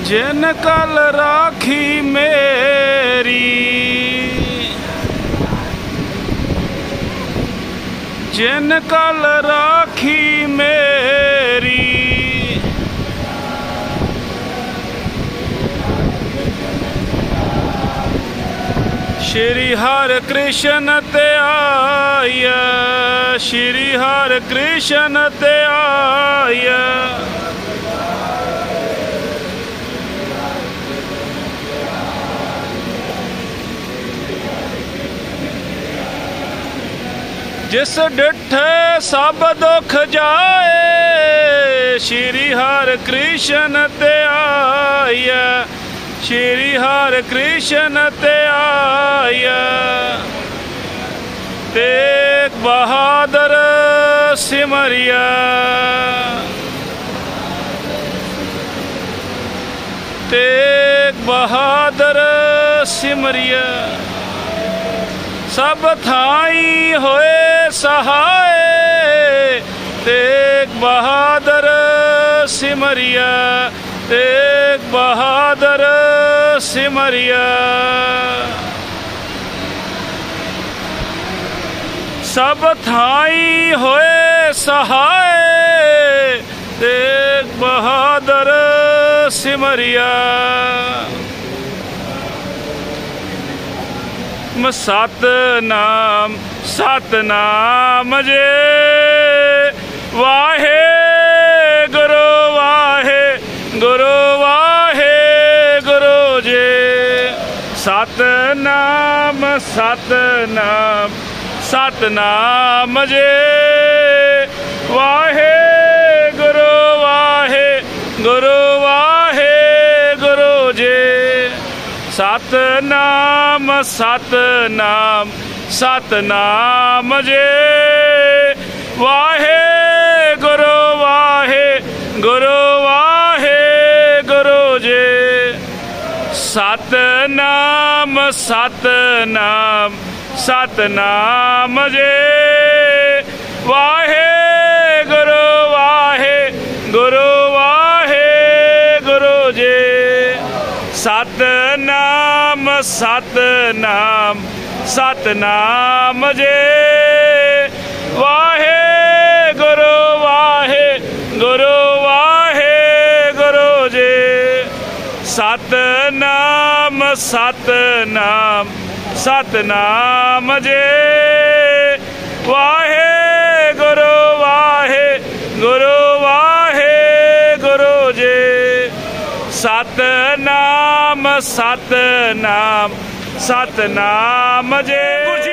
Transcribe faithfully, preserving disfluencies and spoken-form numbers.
जिन कल राखी मेरी, जिन कल राखी मेरी, श्री हर कृष्ण ते आया, श्री हर कृष्ण ते आया। जिस डिठे सब दुख जाए, श्री हर कृष्ण ते आया, श्री हर कृष्ण ते आया। तेग बहादुर सिमरिया, तेग बहादुर सिमरिया। सब थाई होए सहाय, तेग बहादुर सिमरिया, तेग बहादुर सिमरिया। सब थाई होए सहाय, तेग बहादुर सिमरिया। सतनाम सतनाम जे वाहे गुरु वाहे गुरु वाहे गुरु जे। सतनाम सतनाम सतनाम जे वाहे गुरु वाहे गुरु वाहे गुरु जे। सतनाम सतनाम सतनाम जे वाहे गुरु वाहे गुरु वाहे गुरु जे। सतनाम सतनाम सतनाम जे वाहे गुरु वाहे गुरु वाहे गुरु जे। सतनाम सतनाम सतनाम जे वाहे गुरु वाहे गुरु वाहे गुरु जे। सतनाम सतनाम सतनाम जे वाहे गुरु वाहे गुरु वाहे गुरु जे। सतनाम सतनाम सतनाम जे।